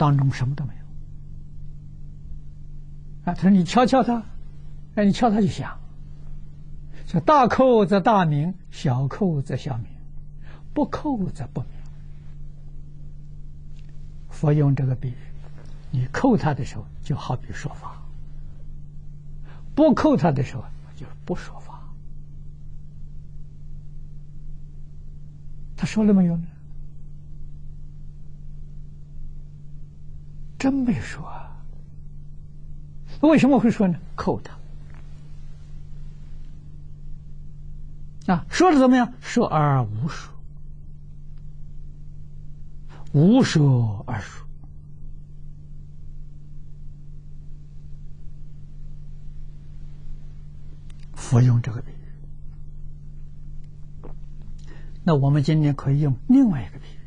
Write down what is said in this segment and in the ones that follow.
当中什么都没有。啊，他说你敲敲它，哎，你敲它就响。说大叩则大鸣，小叩则小鸣，不叩则不鸣。佛用这个比喻，你叩它的时候就好比说法，不叩它的时候就是不说法。他说了没有呢？真没说啊。为什么会说呢？叩它啊，说的怎么样？说而无说，无说而说。佛用这个比喻。那我们今天可以用另外一个比喻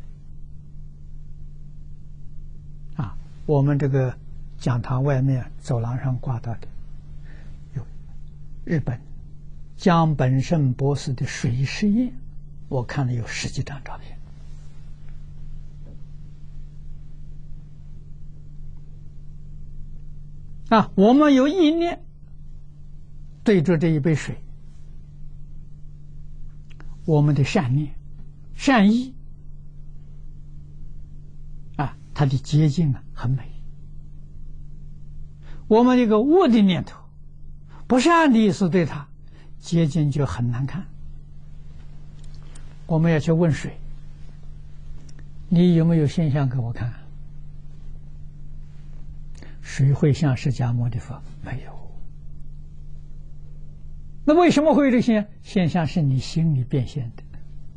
啊，我们这个讲堂外面走廊上挂到的有日本江本胜博士的水实验，我看了有10几张照片啊。我们有意念对着这一杯水，我们的善念、善意啊，它的结晶啊很美。我们这个恶的念头、不善的意思对它，结晶就很难看。我们要去问水，你有没有现象给我看？水会像释迦牟尼佛？没有。那为什么会有这些现象？是你心里变现的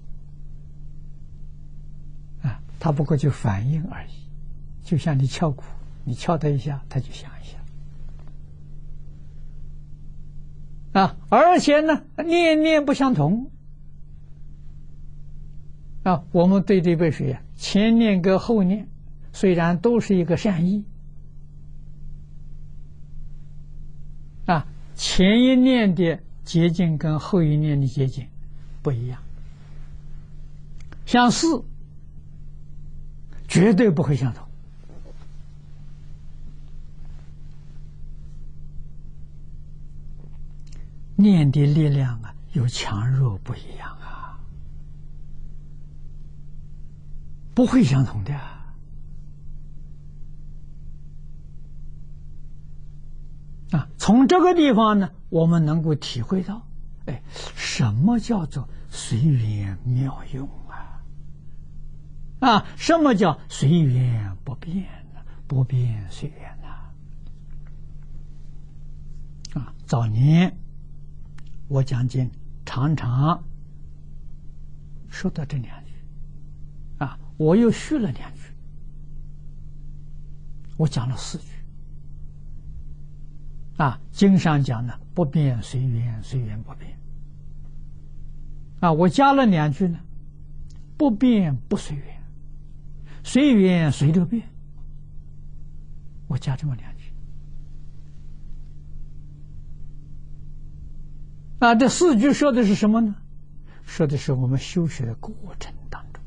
啊，它不过就反应而已，就像你敲鼓，你敲它一下，它就响一下啊。而且呢，念念不相同啊。我们对这杯水啊，前念跟后念虽然都是一个善意啊，前一念的结晶跟后一念的结晶不一样，相似绝对不会相同。念的力量啊，有强弱不一样啊，不会相同的啊。从这个地方呢，我们能够体会到，哎，什么叫做随缘妙用啊？什么叫随缘不变呢？不变随缘啊！早年我讲经常常说到这2句啊，我又续了2句，我讲了4句啊。经上讲呢，不变随缘，随缘不变啊。我加了2句呢，不变不随缘，随缘随着变。我加这么2句啊。这4句说的是什么呢？说的是我们修学的过程当中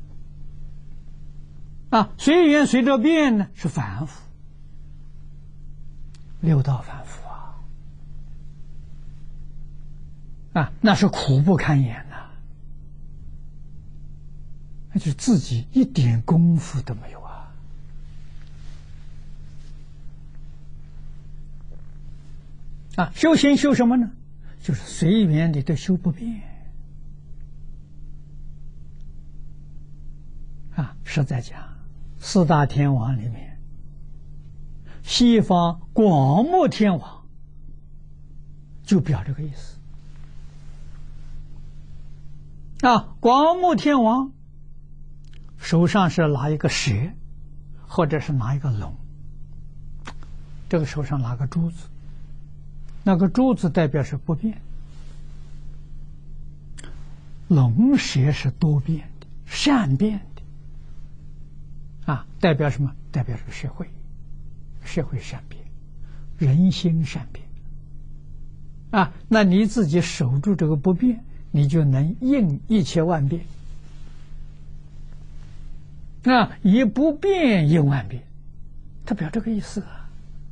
啊。随缘随着变呢，是凡夫6道凡夫啊，那是苦不堪言呐，那就自己一点功夫都没有啊！修行修什么呢？就是随缘里的修不变啊。实在讲，4大天王里面，西方广目天王就表这个意思啊。广目天王手上是拿一个蛇，或者是拿一个龙，这个手上拿个珠子，那个珠子代表是不变，龙蛇是多变的、善变的啊。代表什么？代表这个社会，社会善变，人心善变啊。那你自己守住这个不变，你就能应一切万变啊。以不变应万变他表这个意思啊。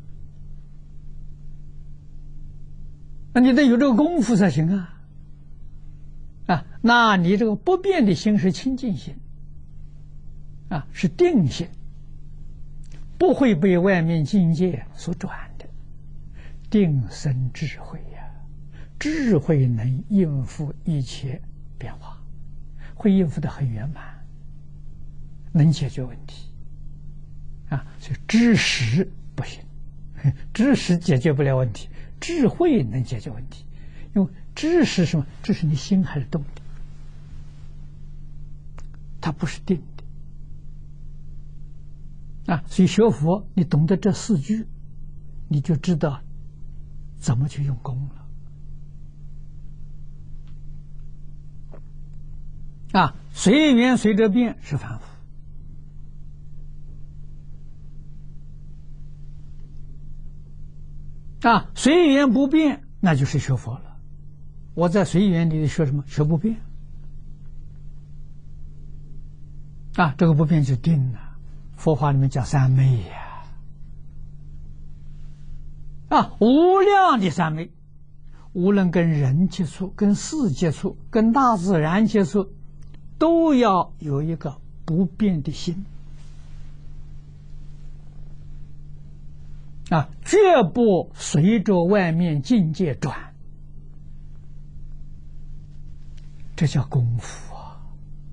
那你得有这个功夫才行啊！啊，那你这个不变的心是清净心，啊，是定心，不会被外面境界所转的。定生智慧呀，智慧能应付一切变化，会应付得很圆满，能解决问题。啊，所以知识不行，知识解决不了问题。智慧能解决问题，因为知识什么？这是你心还是动的，它不是定的啊。所以学佛，你懂得这4句，你就知道怎么去用功了啊。随缘随着变是凡夫。啊，随缘不变，那就是学佛了。我在随缘里学什么？学不变。啊，这个不变就定了。佛法里面讲三昧呀。啊，无量的三昧，无论跟人接触、跟事接触、跟大自然接触，都要有一个不变的心。啊，绝不随着外面境界转，这叫功夫啊！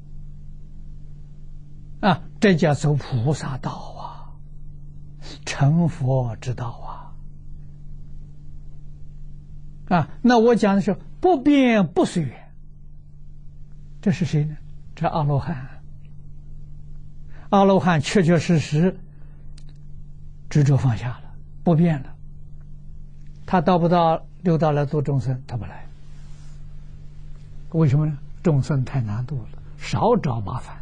啊，这叫走菩萨道啊，成佛之道啊！啊，那我讲的是不变不随缘，这是谁呢？这阿罗汉。阿罗汉确确实实执着放下了。不变了，他到不到六道来度众生？他不来，为什么呢？众生太难度了，少找麻烦，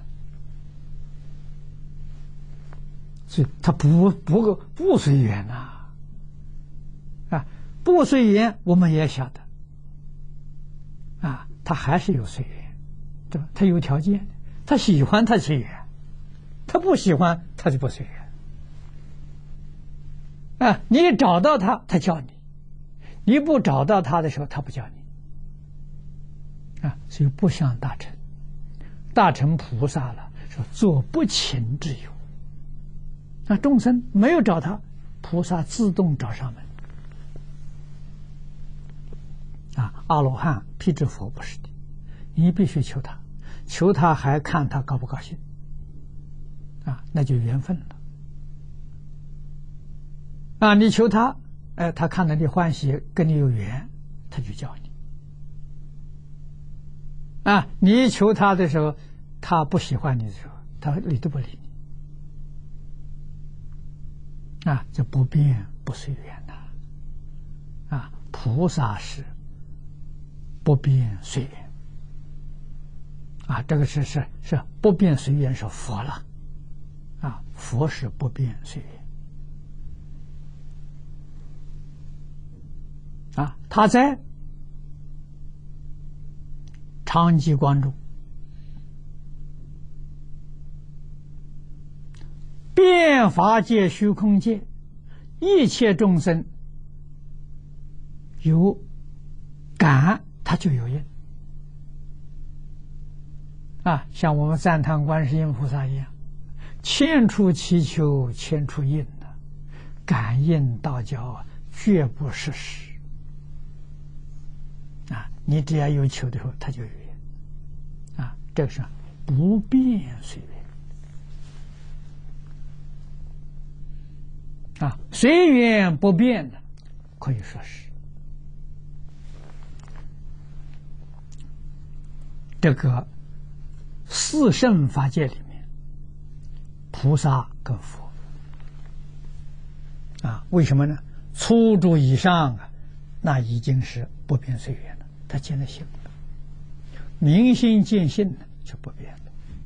所以他不随缘呐，啊，不随缘我们也晓得，啊，他还是有随缘，对吧？他有条件，他喜欢他随缘，他不喜欢他就不随缘。啊，你找到他，他叫你；你不找到他的时候，他不叫你。啊，所以不像大乘，大乘菩萨了，说做不勤之有。那众生没有找他，菩萨自动找上门。啊，阿罗汉、辟支佛不是的，你必须求他，求他还看他高不高兴。啊，那就缘分了。啊，你求他，他看到你欢喜，跟你有缘，他就叫你。啊，你求他的时候，他不喜欢你的时候，他理都不理你。啊，这不变不随缘呐。啊，菩萨是不变随缘。啊，这个是不变随缘是佛了。啊，佛是不变随缘。啊，他在常寂光中，遍法界、虚空界，一切众生有感，他就有应。啊，像我们赞叹观世音菩萨一样，千处祈求，千处应的，感应道交，绝不失时。啊，你只要有求的时候，他就有缘。啊，这个是不变随缘。啊，随缘不变的，可以说是这个四圣法界里面，菩萨跟佛。啊，为什么呢？初住以上啊，那已经是不变随缘了，他见了性了。明心见性呢，就不变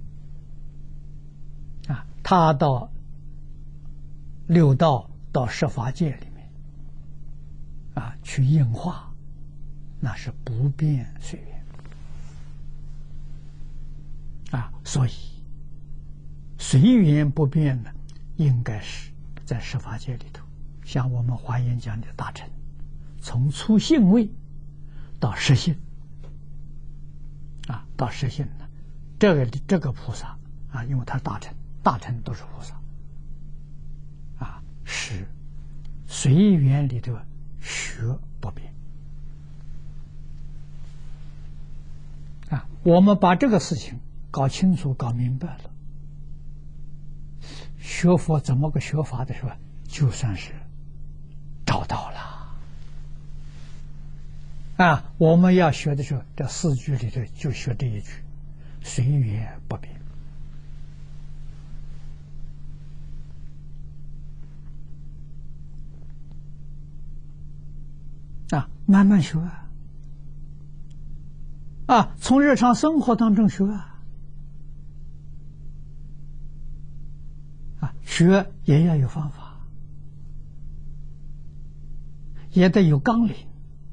了。啊，他到六道到十法界里面，啊，去应化，那是不变随缘。啊，所以随缘不变呢，应该是在十法界里头，像我们华严讲的大乘，从初性位到实性，到实性呢，这个菩萨因为他是大乘，大乘都是菩萨，是随缘里头学不变。我们把这个事情搞清楚、搞明白了，学佛怎么个学法的时候，就算是找到了。我们要学的时候，这四句里头就学这一句：随缘不变。慢慢学从日常生活当中学学也要有方法，也得有纲领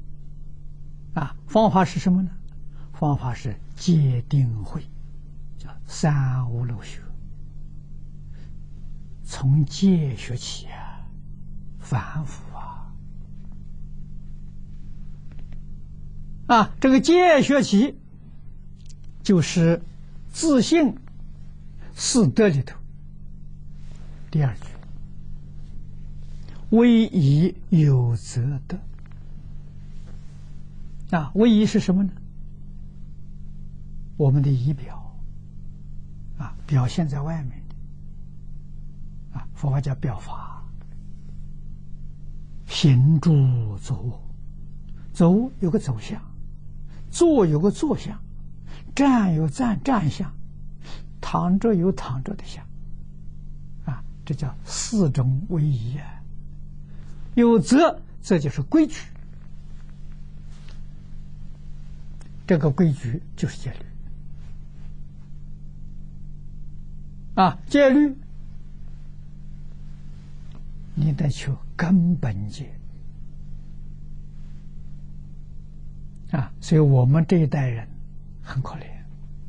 方法是什么呢？方法是戒定慧，叫三无漏学，从戒学起反复这个戒学起就是自信四德里头第二句：威仪有则德。威仪是什么呢？我们的仪表表现在外面的佛法叫表法，行住坐卧，走有个走向，坐有个坐相，站有站相，躺着有躺着的相这叫四种威仪有则，这就是规矩，这个规矩就是戒律戒律你得求根本戒所以我们这一代人很可怜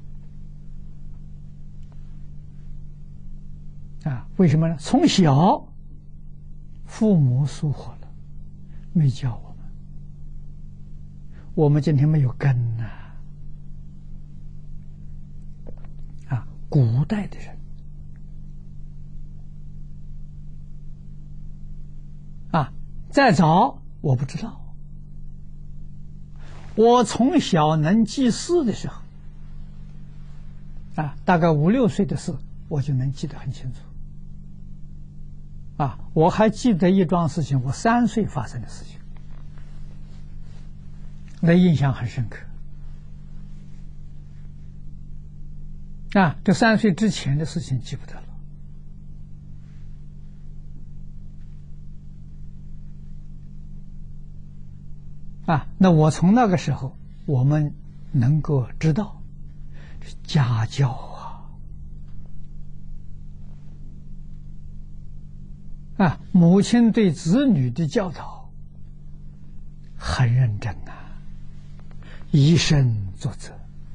为什么呢？从小父母疏忽了，没教我们，我们今天没有根古代的人再早我不知道，我从小能记事的时候大概5、6岁的事我就能记得很清楚我还记得一桩事情，我3岁发生的事情，那印象很深刻这3岁之前的事情记不得了那我从那个时候我们能够知道家教母亲对子女的教导很认真以身作则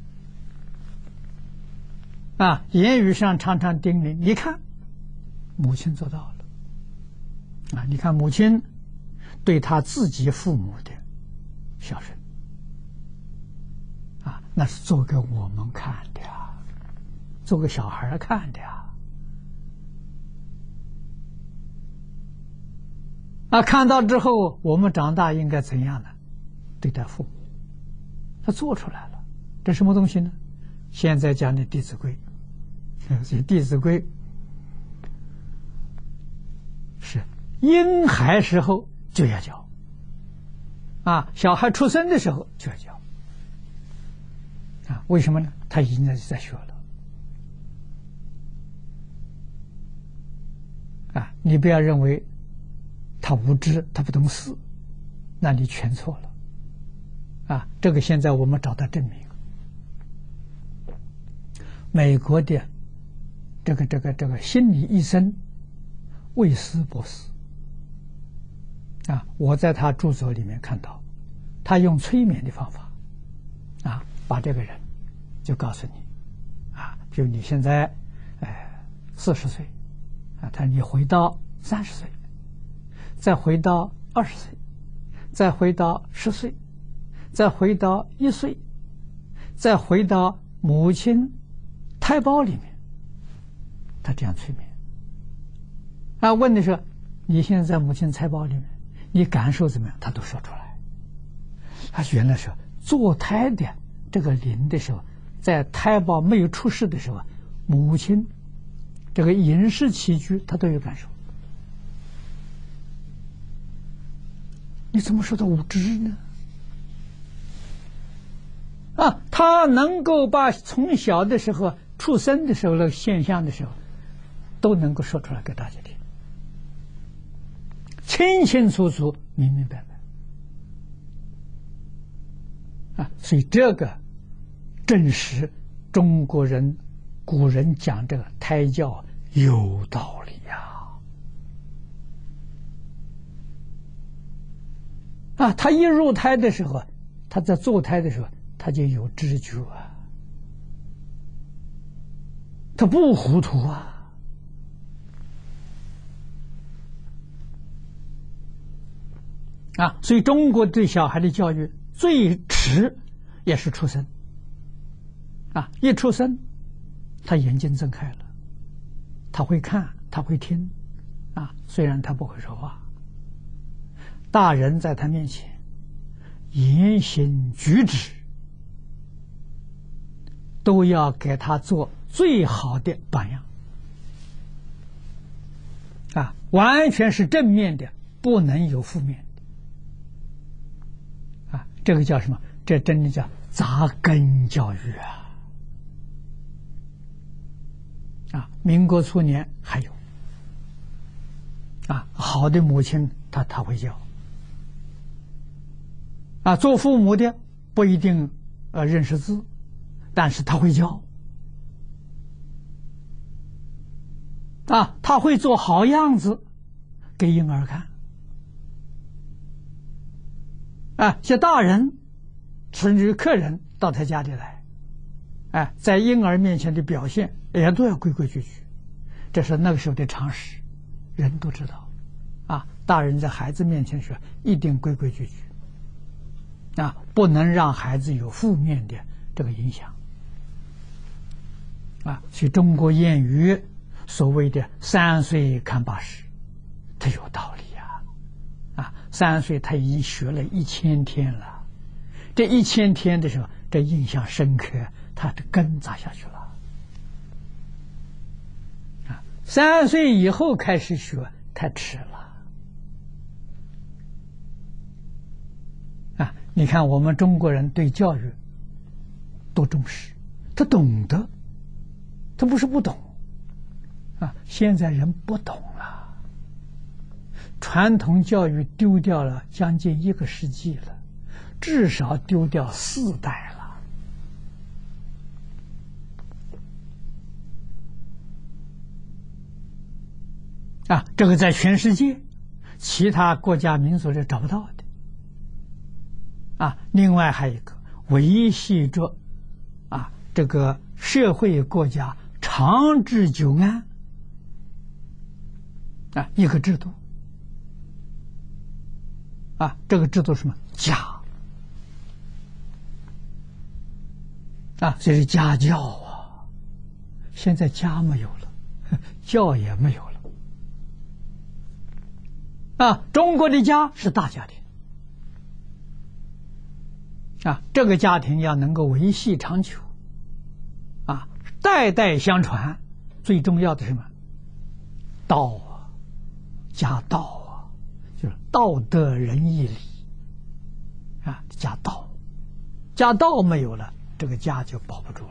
言语上常常叮咛，你看母亲做到了你看母亲对他自己父母的孝顺那是做给我们看的做给小孩看的看到之后我们长大应该怎样呢？对待父母，他做出来了，这什么东西呢？现在讲的《弟子规》所以《弟子规》是婴孩时候就要教小孩出生的时候就要教为什么呢？他已经在学了你不要认为他无知，他不懂事，那你全错了这个现在我们找到证明。美国的这个心理医生魏斯博士我在他著作里面看到，他用催眠的方法把这个人就告诉你比如你现在40岁他说你回到 30岁，再回到20岁，再回到10岁，再回到1岁，再回到母亲胎胞里面，他这样催眠。问的是你现在在母亲胎胞里面，你感受怎么样？他都说出来。他原来是做胎的这个灵的时候，在胎胞没有出世的时候，母亲这个饮食起居他都有感受。你怎么说他无知呢？他能够把从小的时候出生的时候的现象的时候，都能够说出来给大家听，清清楚楚、明明白白。所以这个正是中国人古人讲这个胎教有道理呀。他一入胎的时候，他在做胎的时候，他就有知觉他不糊涂所以中国对小孩的教育最迟也是出生一出生他眼睛睁开了，他会看，他会听虽然他不会说话，大人在他面前言行举止都要给他做最好的榜样完全是正面的，不能有负面的这个叫什么？这真的叫扎根教育民国初年还有好的母亲他会教做父母的不一定认识字，但是他会教他会做好样子给婴儿看些大人甚至客人到他家里来在婴儿面前的表现也都要规规矩矩，这是那个时候的常识，人都知道大人在孩子面前说一定规规矩矩不能让孩子有负面的这个影响所以中国谚语所谓的3岁看8十，它有道理3岁他已经学了1000天了，这1000天的时候，这印象深刻，他的根扎下去了3岁以后开始学太迟了你看我们中国人对教育多重视，他懂得，他不是不懂现在人不懂了，传统教育丢掉了将近1个世纪了，至少丢掉4代了这个在全世界其他国家民族是找不到的另外还有一个维系着这个社会国家长治久安一个制度这个制度是什么？家所以是家教现在家没有了，教也没有了中国的家是大家庭这个家庭要能够维系长久代代相传，最重要的是什么？道家道就是道德仁义礼家道，家道没有了，这个家就保不住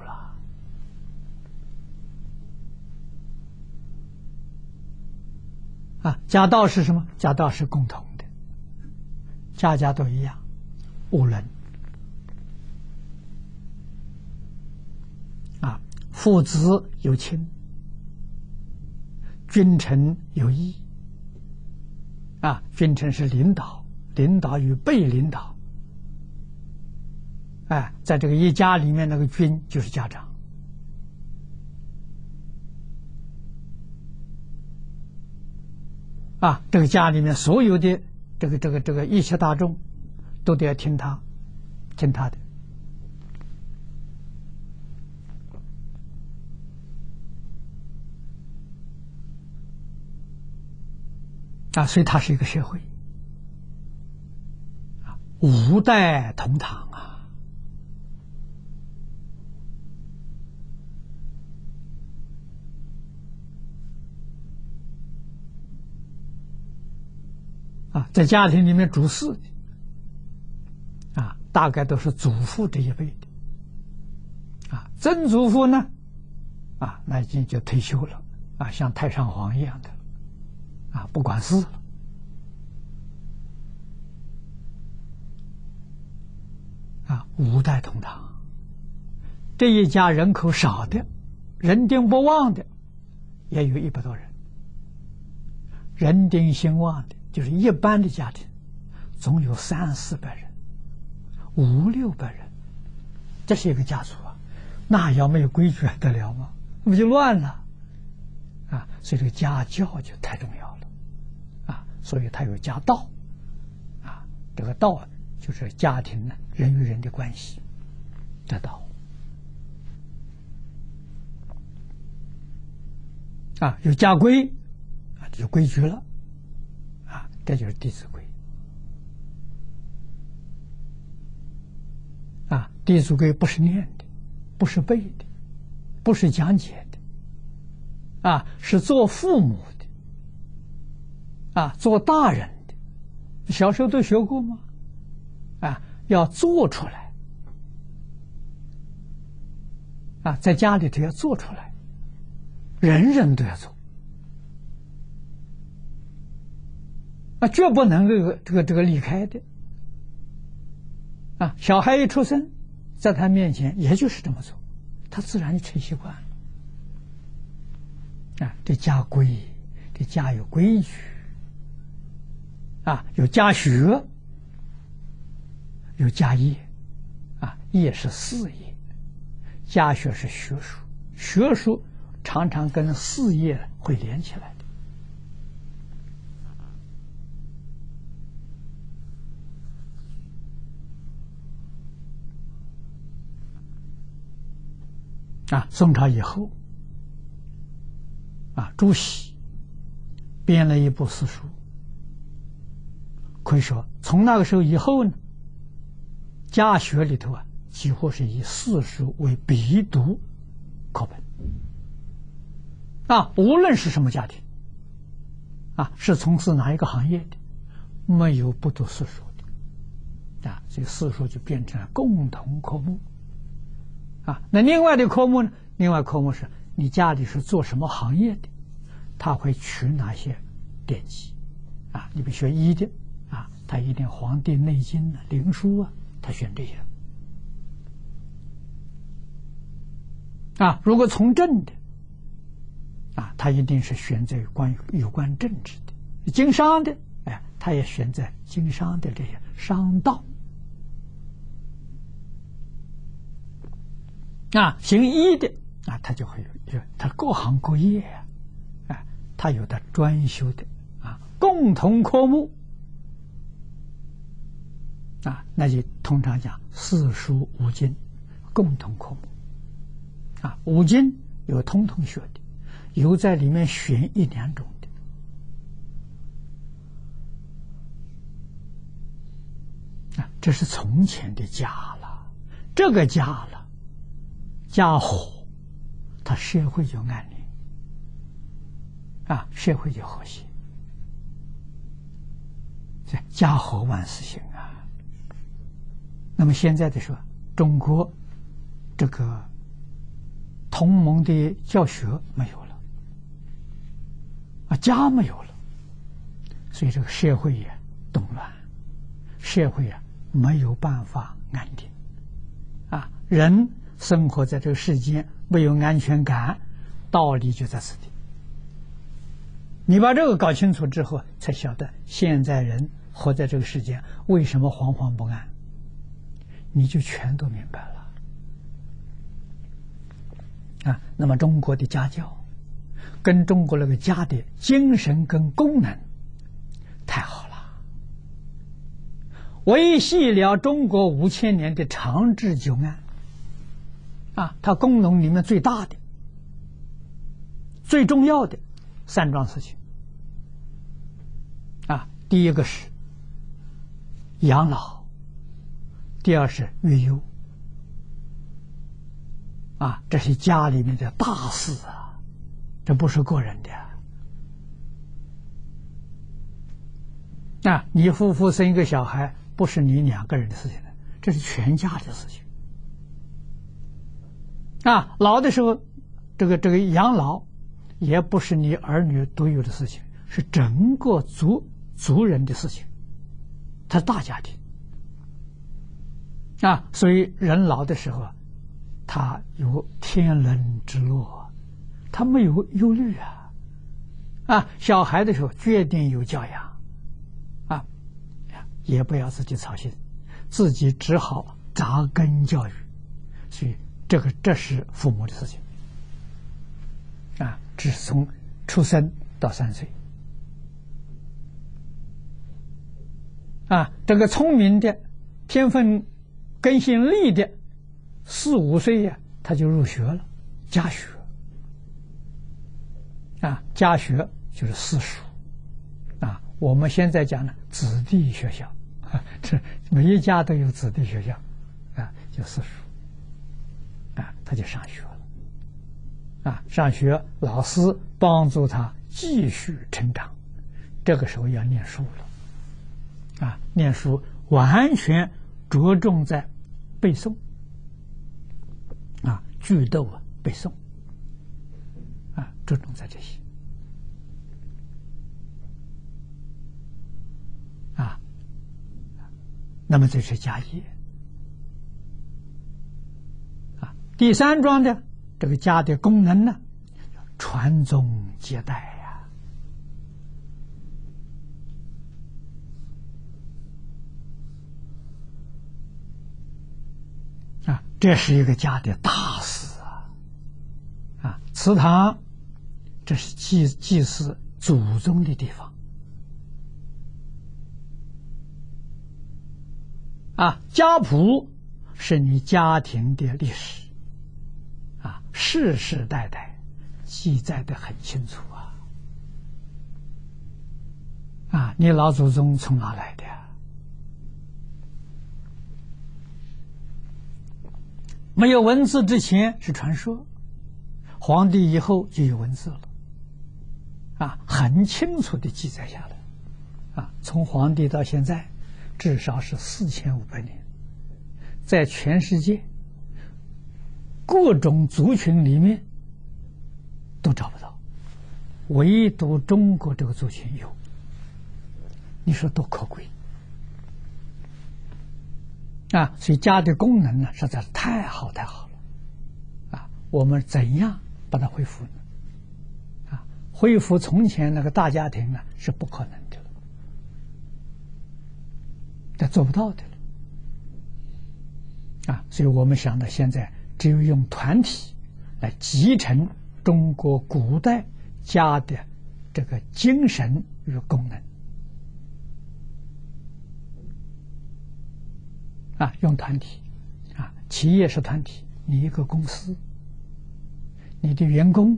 了家道是什么？家道是共同的，家家都一样，无伦父子有亲，君臣有义君臣是领导，领导与被领导在这个一家里面，那个君就是家长这个家里面所有的这个一切大众都得要听他的。所以它是一个社会五代同堂在家庭里面主事的大概都是祖父这一辈的曾祖父呢那已经就退休了像太上皇一样的不管事了五代同堂。这一家人口少的人丁不旺的也有100多人，人丁兴旺的就是一般的家庭总有300-400人，500-600人，这是一个家族那要没有规矩还得了吗？那不就乱了所以这个家教就太重要了所以它有家道这个道就是家庭呢人与人的关系的道有家规就是规矩了这就是《弟子规》《弟子规》不是念的，不是背的，不是讲解的是做父母的做大人的，小时候都学过吗？要做出来在家里头要做出来，人人都要做绝不能这个离开的小孩一出生，在他面前也就是这么做，他自然就成习惯了这家规，这家有规矩有家学，有家业业是事业，家学是学术，学术常常跟事业会连起来的宋朝以后朱熹编了一部四书，可以说从那个时候以后呢，家学里头几乎是以四书为必读课本无论是什么家庭是从事哪一个行业的，没有不读四书的所以四书就变成了共同科目那另外的科目呢，另外科目是你家里是做什么行业的，他会取哪些典籍你比如学医的他一定《黄帝内经》灵书他选这些如果从政的他一定是选择有关政治的，经商的他也选择经商的这些商道行医的他就会有他各行各业他有的专修的共同科目那就通常讲四书五经共同科目五经有通通学的，有在里面选1、2种的这是从前的家了，这个家了家和，他社会就安宁社会就和谐，家和万事兴那么现在的说，中国这个同盟的教学没有了家没有了，所以这个社会也动乱，社会没有办法安定人生活在这个世间没有安全感，道理就在此地。你把这个搞清楚之后，才晓得现在人活在这个世间为什么惶惶不安，你就全都明白了那么中国的家教跟中国那个家的精神跟功能维系了中国5000年的长治久安。它功能里面最大的、最重要的3桩事情。第一个是养老，第二是育幼。这是家里面的大事啊，这不是个人的。你夫妇生一个小孩，不是你2个人的事情，这是全家的事情。老的时候，这个养老也不是你儿女独有的事情，是整个族人的事情，它是大家庭。所以人老的时候，他有天伦之乐，他没有忧虑小孩的时候决定有教养也不要自己操心，自己只好扎根教育。所以这是父母的事情只是从出生到3岁这个聪明的、天分根性利的4、5岁他就入学了，家学家学就是私塾我们现在讲呢，子弟学校这每一家都有子弟学校就私塾他就上学了上学老师帮助他继续成长，这个时候要念书了念书完全着重在背诵句读背诵着重在这些那么这是家业第3桩的这个家的功能呢，传宗接代这是一个家的大事祠堂这是祭祀祖宗的地方家谱是你家庭的历史世世代代记载的很清楚你老祖宗从哪来的没有文字之前是传说，皇帝以后就有文字了很清楚的记载下来从皇帝到现在至少是4500年，在全世界各种族群里面都找不到，唯独中国这个族群有，你说多可贵所以家的功能呢实在是太好太好了我们怎样把它恢复呢恢复从前那个大家庭呢是不可能的了，这做不到的了所以我们想到现在只有用团体来继承中国古代家的这个精神与功能用团体企业是团体，你一个公司，你的员工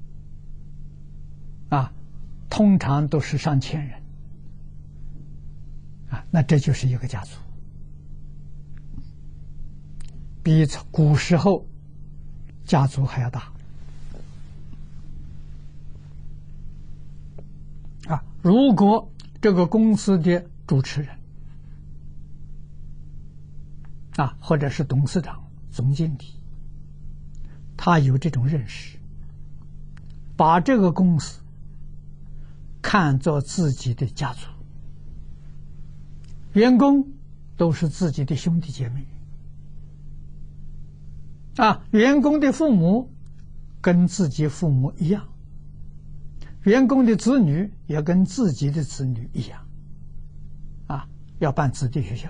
通常都是上千人那这就是一个家族，比古时候家族还要大如果这个公司的主持人或者是董事长、总经理，他有这种认识，把这个公司看作自己的家族，员工都是自己的兄弟姐妹员工的父母跟自己父母一样，员工的子女也跟自己的子女一样要办子弟学校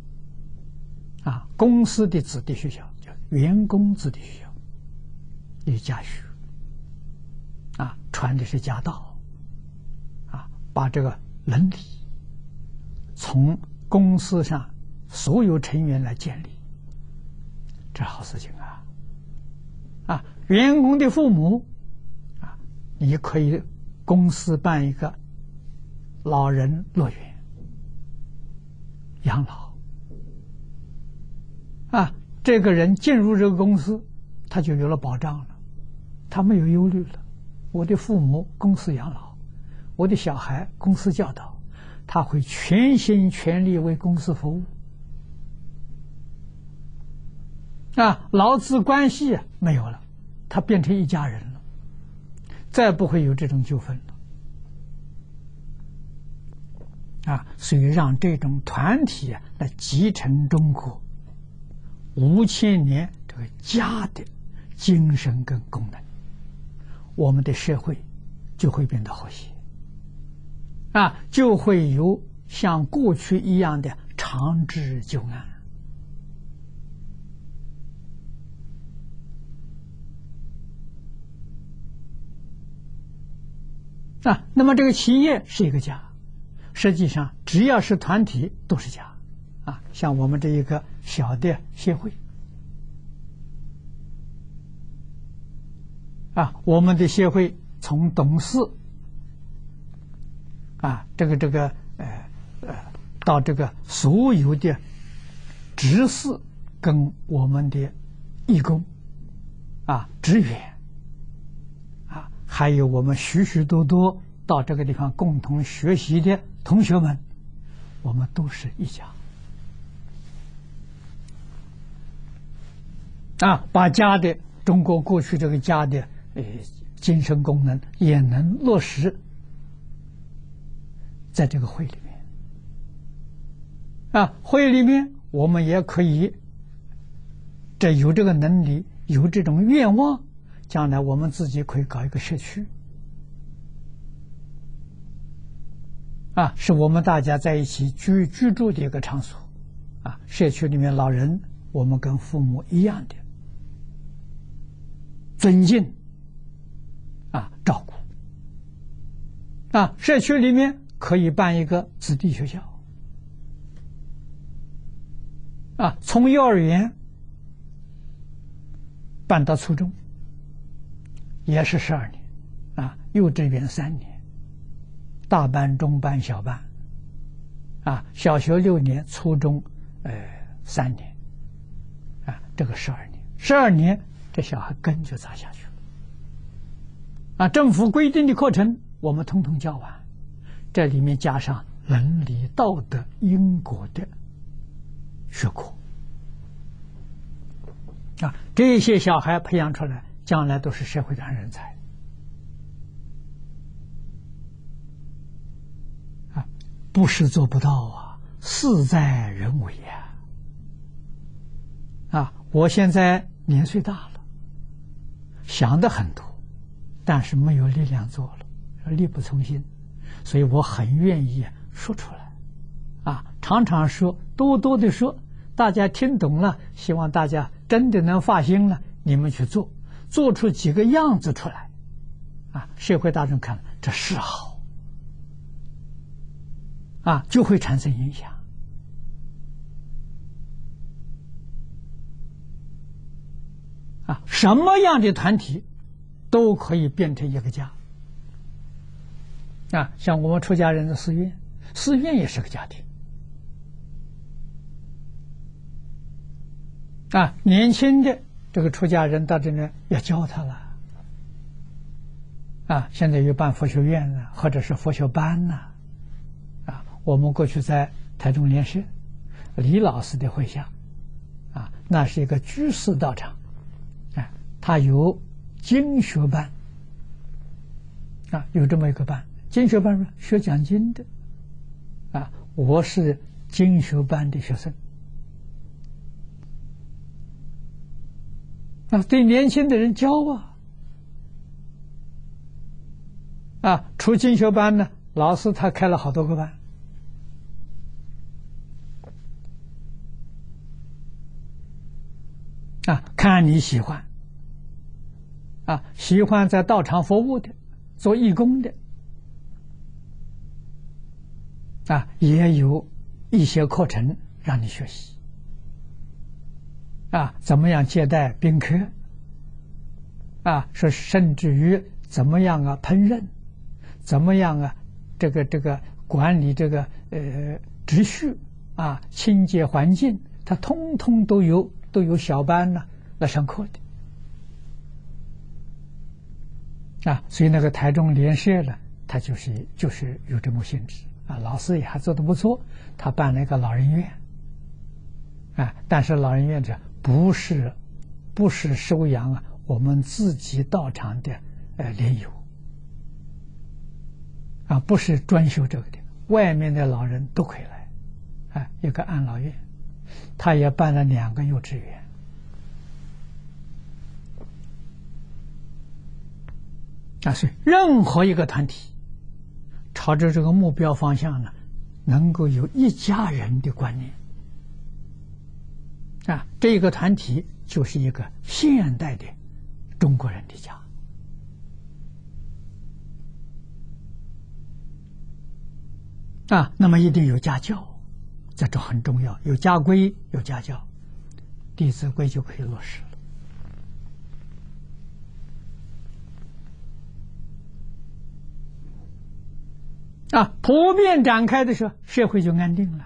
公司的子弟学校叫员工子弟学校，有家学传的是家道把这个伦理从公司上所有成员来建立，这好事情啊！啊，员工的父母啊，你可以公司办一个老人乐园养老啊，这个人进入这个公司，他就有了保障了，他没有忧虑了。我的父母公司养老，我的小孩公司教导，他会全心全力为公司服务。啊，劳资关系没有了，他变成一家人了，再不会有这种纠纷了。啊，所以让这种团体来继承中国5000年这个家的精神跟功能，我们的社会就会变得和谐，啊，就会有像过去一样的长治久安。啊，那么这个企业是一个家，实际上只要是团体都是家，啊，像我们这一个小的协会，啊，我们的协会从董事，啊，到这个所有的执事跟我们的义工，啊，职员。还有我们许许多多到这个地方共同学习的同学们，我们都是一家。啊，把家的中国过去这个家的精神功能也能落实在这个会里面。啊，会里面我们也可以，有这个能力，有这种愿望。将来我们自己可以搞一个社区，啊，是我们大家在一起居住的一个场所，啊，社区里面老人我们跟父母一样的尊敬，啊，照顾，啊，社区里面可以办一个子弟学校，啊，从幼儿园办到初中。也是12年，啊，幼稚园3年，大班、中班、小班，啊，小学6年，初中3年，啊，这个12年，12年这小孩根就扎下去了，啊，政府规定的课程我们统统教完，这里面加上伦理道德因果的学科，啊，这些小孩培养出来。将来都是社会上人才，啊，不是做不到啊，事在人为呀！啊，我现在年岁大了，想的很多，但是没有力量做了，力不从心，所以我很愿意说出来，啊，常常说，多多的说，大家听懂了，希望大家真的能发心了，你们去做。做出几个样子出来，啊，社会大众看了这是好，啊，就会产生影响，啊，什么样的团体都可以变成一个家，啊，像我们出家人的寺院，寺院也是个家庭，啊，年轻的。这个出家人到这里要教他了，啊，现在有办佛学院了，或者是佛学班了，啊，我们过去在台中莲社李老师的会下，啊，那是一个居士道场，啊，他有经学班，啊，有这么一个班，经学班学讲经的，啊，我是经学班的学生。啊，对年轻的人教啊，除经学班呢，老师他开了好多个班，啊，看你喜欢，啊，喜欢在道场服务的，做义工的，啊，也有一些课程让你学习啊，怎么样接待宾客啊，说甚至于怎么样啊烹饪，怎么样啊这个管理这个秩序啊，清洁环境，它通通都有小班呢来上课的啊，所以那个台中联社呢，它就是有这么性质啊，老师也还做得不错，他办了一个老人院啊，但是老人院这不是收养啊我们自己道场的莲友啊，不是专修这个的，外面的老人都可以来啊，一个安老院，他也办了2个幼稚园啊，所以任何一个团体朝着这个目标方向呢，能够有一家人的观念啊，这个团体就是一个现代的中国人的家啊，那么一定有家教，这种很重要，有家规有家教，《弟子规》就可以落实了啊，普遍展开的时候，社会就安定了，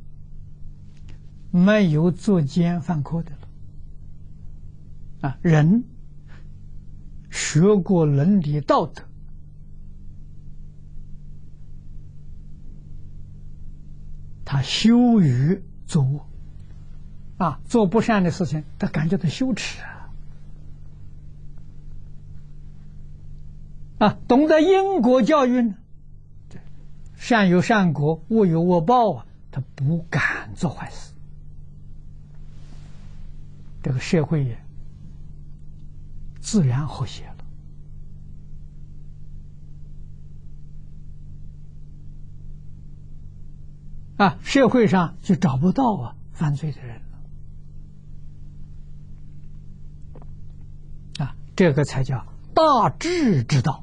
没有作奸犯科的了啊，人学过伦理道德，他羞于作恶啊，做不善的事情，他感觉到羞耻啊，懂得因果教育呢，善有善果，恶有恶报啊，他不敢做坏事，这个社会也自然和谐了啊，社会上就找不到啊犯罪的人了啊，这个才叫大治之道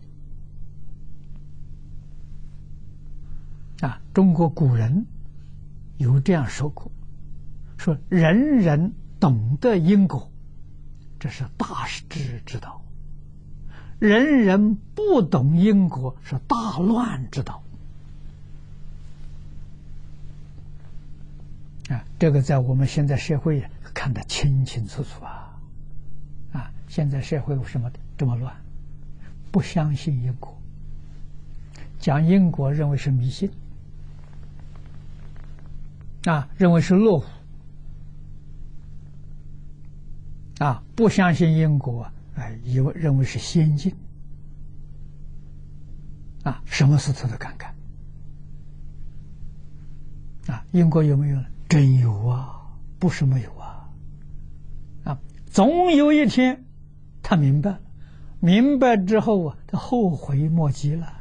啊。中国古人有这样说过，说人人懂得因果，这是大治之道；人人不懂因果，是大乱之道啊。这个在我们现在社会看得清清楚楚啊！现在社会为什么这么乱？不相信因果，讲因果认为是迷信啊，认为是落伍啊，不相信因果认为是先进啊，什么事他都敢干啊。因果有没有呢？真有啊，不是没有啊，总有一天他明白了，明白之后啊，他后悔莫及了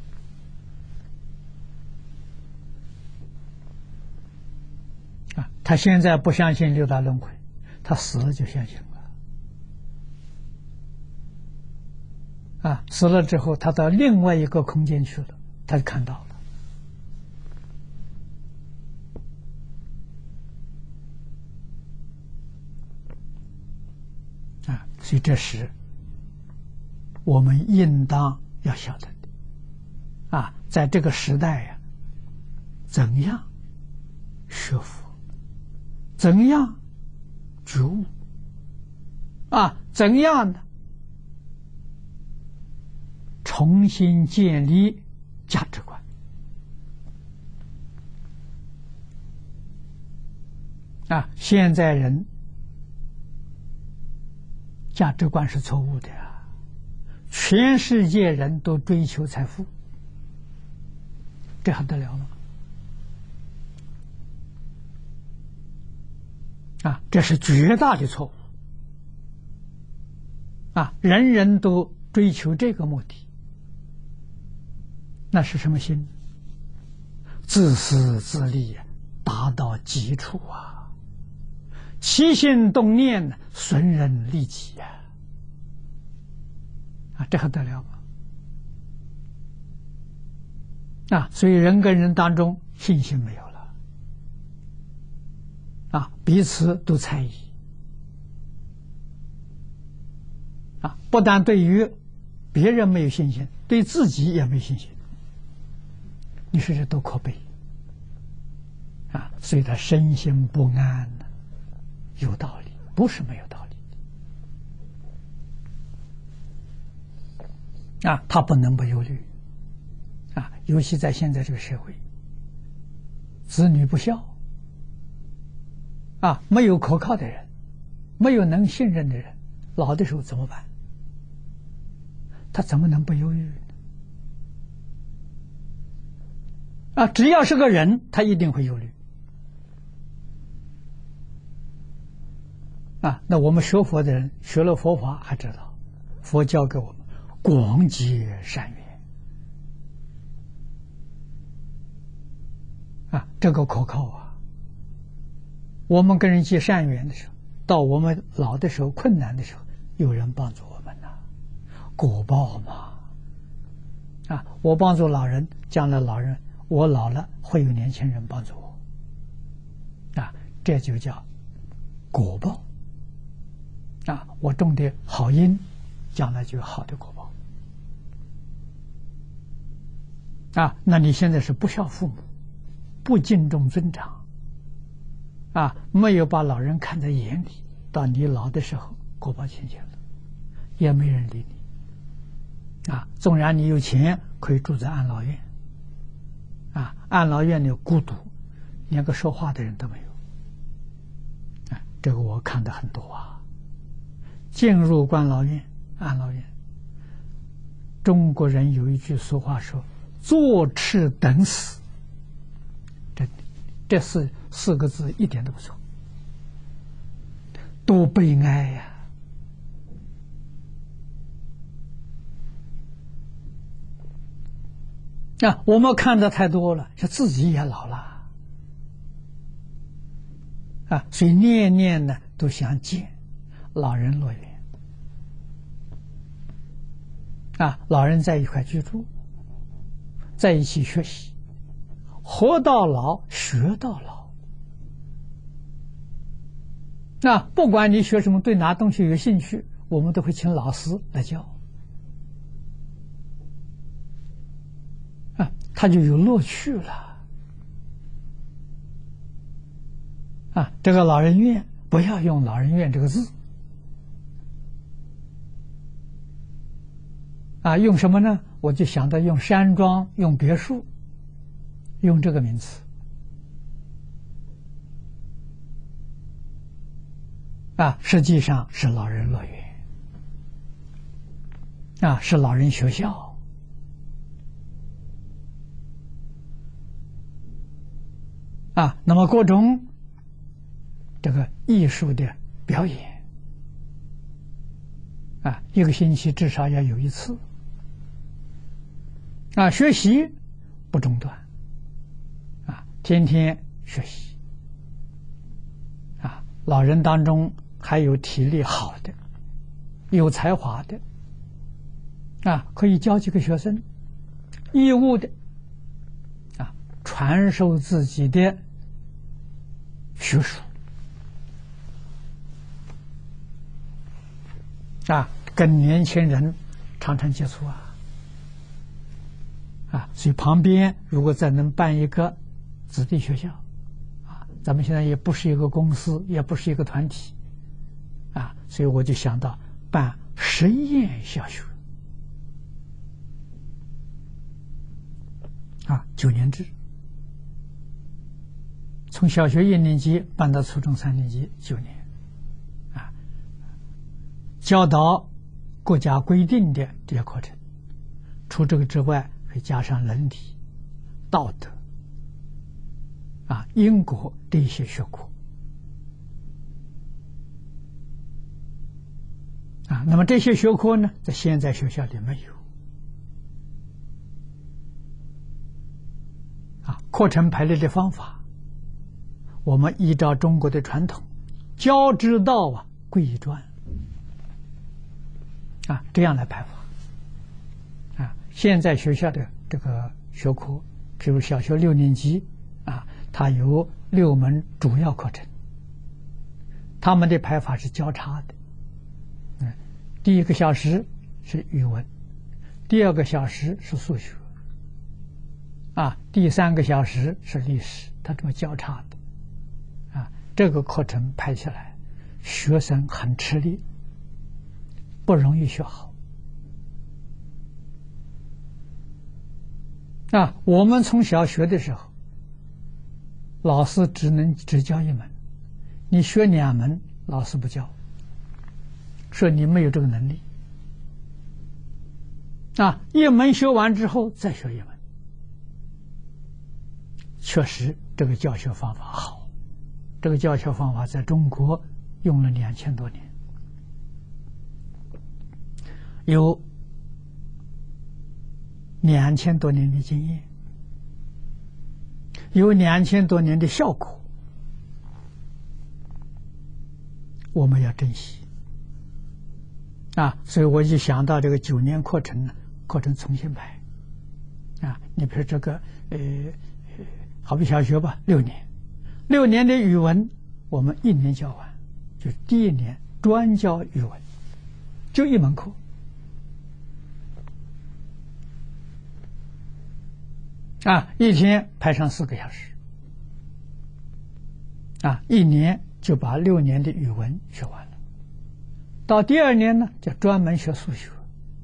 啊。他现在不相信六道轮回，他死了就相信了啊。死了之后，他到另外一个空间去了，他就看到了啊。所以这是我们应当要晓得的啊，在这个时代呀，怎样学佛，怎样觉悟啊，怎样的重新建立价值观啊。现在人价值观是错误的啊，全世界人都追求财富，这还得了吗？啊，这是绝大的错误啊！人人都追求这个目的，那是什么心？自私自利，达到极处啊！起心动念，损人利己呀！啊，这还得了吗？啊，所以人跟人当中信心没有了， 彼此都猜疑不但对于别人没有信心，对自己也没信心。你说这多可悲所以他身心不安呢，有道理，不是没有道理他不能不忧虑尤其在现在这个社会，子女不孝没有可靠的人，没有能信任的人，老的时候怎么办？他怎么能不忧虑呢？只要是个人，他一定会忧虑那我们学佛的人，学了佛法还知道，佛教给我们广结善缘这个可靠我们跟人结善缘的时候，到我们老的时候困难的时候，有人帮助我们果报嘛我帮助老人，将来老人我老了会有年轻人帮助我这就叫果报我种的好因，将来就有好的果报那你现在是不孝父母，不敬重尊长没有把老人看在眼里，到你老的时候果报现前了，也没人理你纵然你有钱，可以住在安老院安老院的孤独，连个说话的人都没有这个我看得很多进入安老院，中国人有一句俗话说，坐吃等死，这四个字一点都不错，多悲哀我们看的太多了，就自己也老了所以念念呢都想见老人乐园老人在一块居住，在一起学习，活到老学到老不管你学什么，对哪东西有兴趣，我们都会请老师来教他就有乐趣了这个老人院不要用老人院这个字用什么呢？我就想到用山庄，用别墅，用这个名词实际上是老人乐园是老人学校那么各种这个艺术的表演一个星期至少要有一次学习不中断天天学习老人当中还有体力好的，有才华的可以教几个学生，义务的传授自己的学术跟年轻人常常接触所以旁边如果再能办一个子弟学校咱们现在也不是一个公司，也不是一个团体所以我就想到办实验小学9年制，从小学1年级办到初中3年级9年教导国家规定的这些课程，除这个之外会加上伦理道德因果这一些学科那么这些学科呢，在现在学校里没有课程排列的方法，我们依照中国的传统，教之道贵专这样来排法现在学校的这个学科，譬如小学6年级它有6门主要课程他们的排法是交叉的。第1个小时是语文，第2个小时是数学，第3个小时是历史，它这么交叉的。这个课程排起来，学生很吃力，不容易学好。我们从小学的时候，老师只教1门，你学2门，老师不教，说你没有这个能力。1门学完之后再学1门，确实这个教学方法好。这个教学方法在中国用了2000多年，有2000多年的经验，有2000多年的效果，我们要珍惜。所以我一想到这个9年课程呢，课程重新排。你比如这个好比小学吧，6年的语文我们1年教完，就第1年专教语文，就1门课。1天排上4个小时。1年就把6年的语文学完了。到第2年呢，就专门学数学。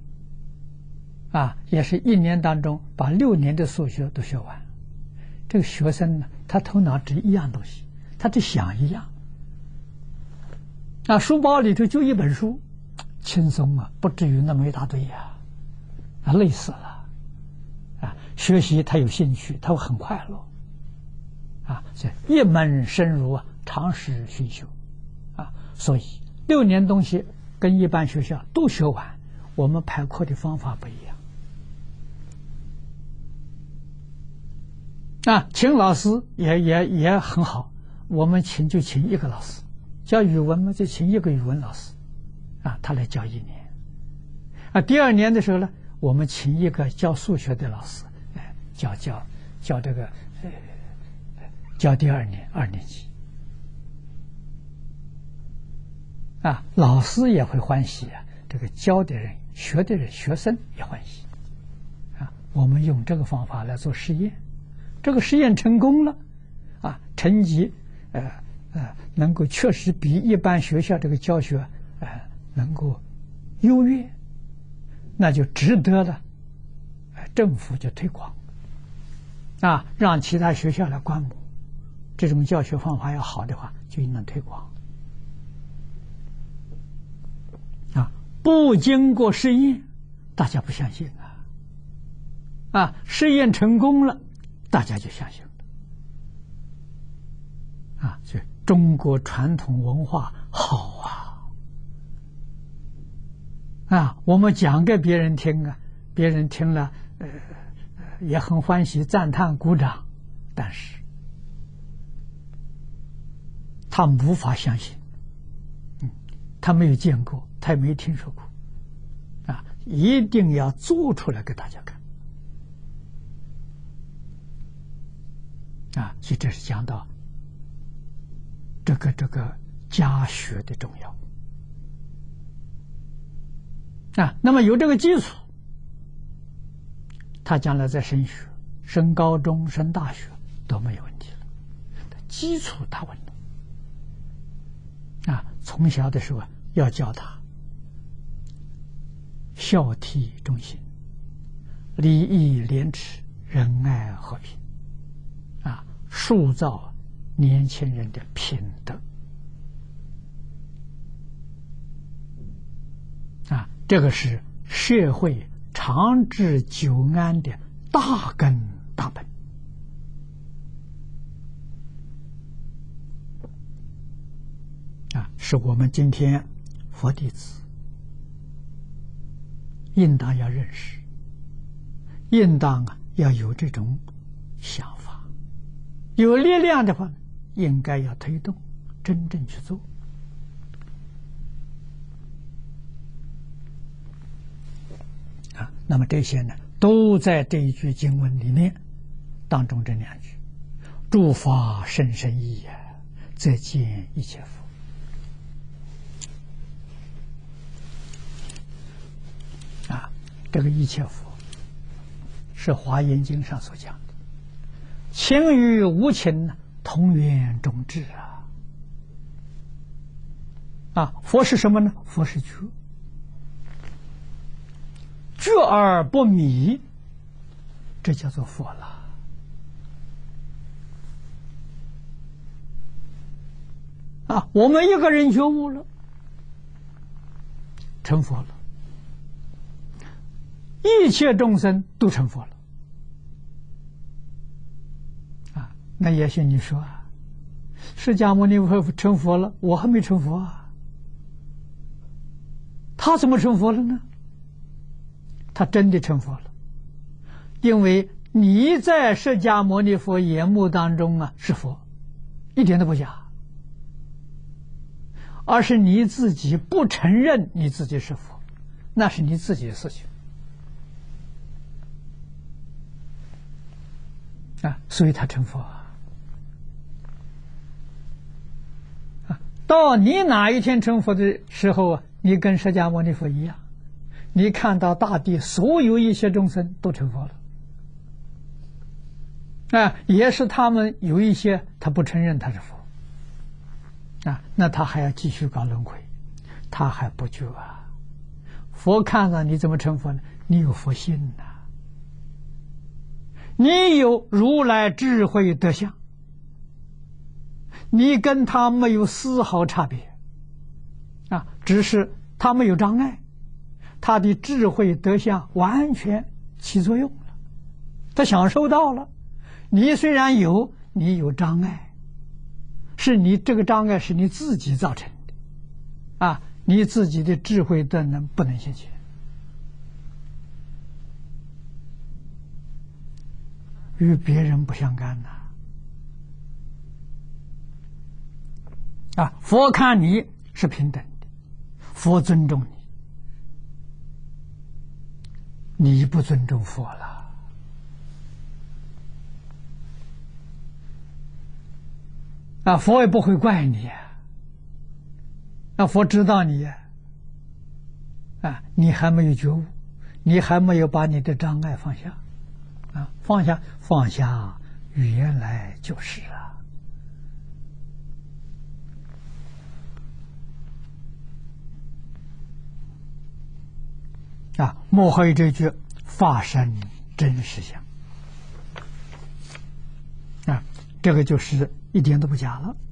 也是1年当中把6年的数学都学完。这个学生呢，他头脑只一样东西，他只想一样。书包里头就1本书，轻松不至于那么一大堆累死了。学习他有兴趣，他会很快乐。所以一门深入长时熏修。所以6年东西跟一般学校都学完，我们排课的方法不一样。请老师也很好，我们请1个老师，教语文嘛就请1个语文老师，他来教1年。第2年的时候呢，我们请1个教数学的老师，教这个教第2年2年级。老师也会欢喜这个教的人、学的人、学生也欢喜。我们用这个方法来做实验，这个实验成功了，成绩能够确实比一般学校这个教学能够优越，那就值得了，政府就推广，让其他学校来观摩。这种教学方法要好的话，就应当推广。不经过试验，大家不相信试验成功了，大家就相信了。所以中国传统文化好我们讲给别人听别人听了也很欢喜，赞叹鼓掌，但是他无法相信，他没有见过，他也没听说过，一定要做出来给大家看，所以这是讲到这个家学的重要，那么有这个基础，他将来在升学、升高中、升大学都没有问题了，基础打稳了。从小的时候要教他孝悌忠信、礼义廉耻、仁爱和平，塑造年轻人的品德。这个是社会长治久安的大根大本。是我们今天佛弟子应当要认识，应当要有这种想法，有力量的话，应该要推动，真正去做。那么这些呢，都在这一句经文里面当中这2句：诸法甚深义，则见一切佛。 这个一切佛是《华严经》上所讲的，情与无情同源种智佛是什么呢？佛是觉，觉而不迷，这叫做佛了。我们一个人觉悟了，成佛了，一切众生都成佛了。那也许你说释迦牟尼佛成佛了，我还没成佛他怎么成佛了呢？他真的成佛了，因为你在释迦牟尼佛眼目当中是佛，一点都不假，而是你自己不承认你自己是佛，那是你自己的事情所以他成佛到你哪一天成佛的时候你跟释迦牟尼佛一样，你看到大地所有一切众生都成佛了也是他们有一些他不承认他是佛那他还要继续搞轮回，他还不觉佛看了你怎么成佛呢？你有佛性你有如来智慧德相，你跟他没有丝毫差别只是他没有障碍，他的智慧德相完全起作用了，他享受到了。你虽然有，你有障碍，是你这个障碍是你自己造成的你自己的智慧德能不能现前与别人不相干佛看你是平等的，佛尊重你，你不尊重佛了佛也不会怪你佛知道你你还没有觉悟，你还没有把你的障碍放下放下原来就是幕后这句法身真实相这个就是一点都不假了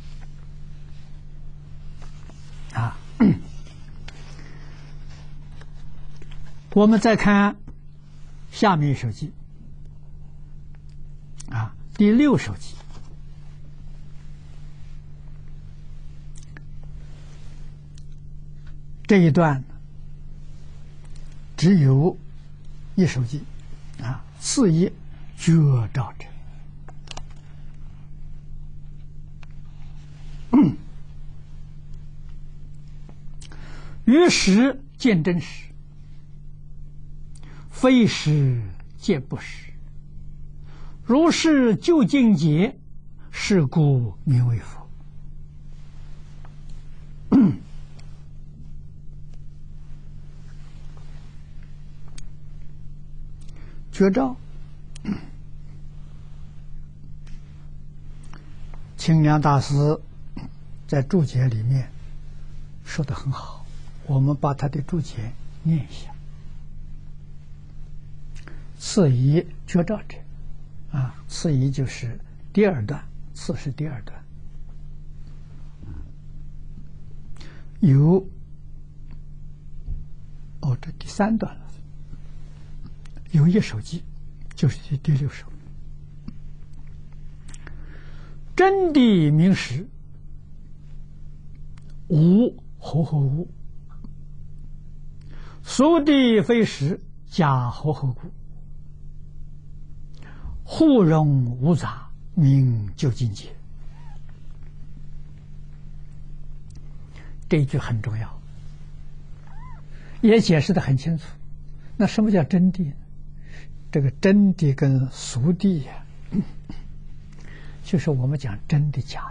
我们再看下面一首偈第6首偈，这一段只有一首偈次一觉照者于实见真实，非实见不实，如是究竟解，是故名为佛。觉照清凉大师在注解里面说得很好，我们把他的注解念一下。次一觉照者次一就是第二段，次是第二段，有这第三段了，有一首偈，就是第6首。真谛明实，无猴猴物；俗谛非实，假猴猴故。互容无杂，名究竟解。这一句很重要，也解释得很清楚。那什么叫真谛呢？这个真谛跟俗谛就是我们讲真的假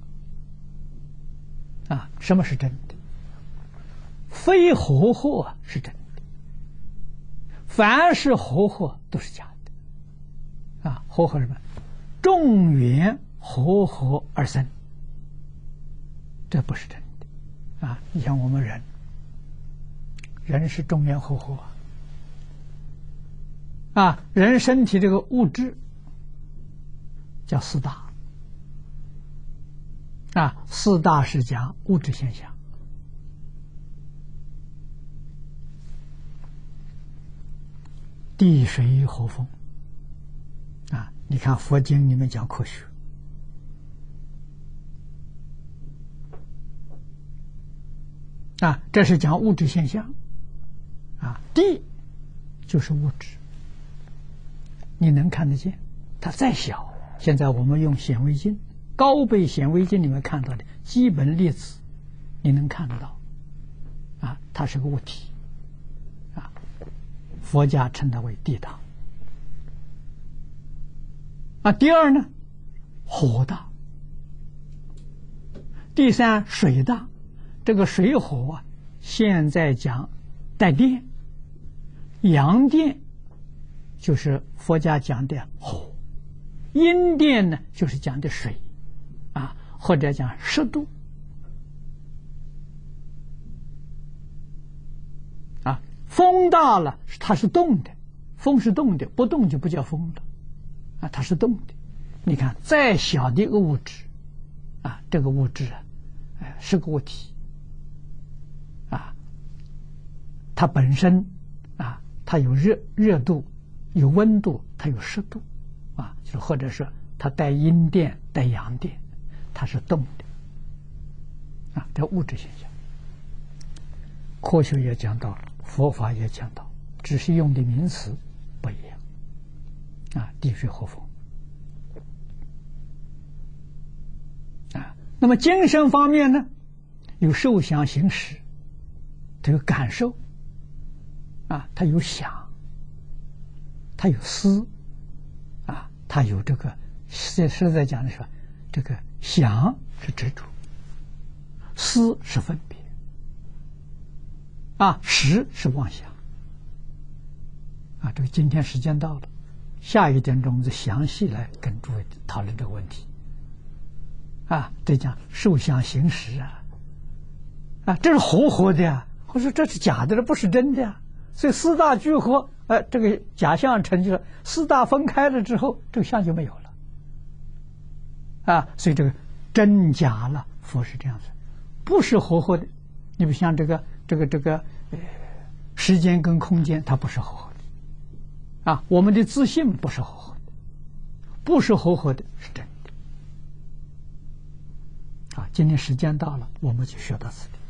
的什么是真的？非活惑是真的， 凡是合合都是假的，啊，合合什么？众缘合合而生，这不是真的，啊，你像我们人是众缘合合啊，人身体这个物质叫四大，啊，四大是讲物质现象。地水火风，啊，你看佛经里面讲科学，啊，这是讲物质现象，啊，地就是物质，你能看得见，它再小，现在我们用显微镜，高倍显微镜里面看到的基本粒子，你能看得到，啊，它是个物体。佛家称它为地大，啊，第二呢，火大，第三水大。这个水火啊，现在讲带电，阳电就是佛家讲的火，阴电呢就是讲的水，啊，或者讲湿度。风大了，它是动的，风是动的，不动就不叫风了，啊，它是动的。你看，再小的一个物质，啊，这个物质啊，是个物体，啊，它本身啊，它有热度，有温度，它有湿度，啊，就或者说它带阴电带阳电，它是动的，啊，这物质现象。科学也讲到了。佛法也讲到，只是用的名词不一样，啊，地水火风，啊，那么精神方面呢，有受想行识，它有感受，啊，它有想，它有思，啊，它有这个实在讲的是吧，这个想是执着，思是分别。啊，识是妄想，啊，这个今天时间到了，下一点钟我们再详细来跟诸位讨论这个问题。啊，这讲受想行识啊，啊，这是活活的呀。我说这是假的，这不是真的呀。所以四大聚合，这个假象成就了，四大分开了之后，这个相就没有了。啊，所以这个真假了，佛是这样子，不是活活的。你不像这个时间跟空间，它不是合合的，啊，我们的自信不是合合的，不是合合的是真的，啊，今天时间到了，我们就学到此地。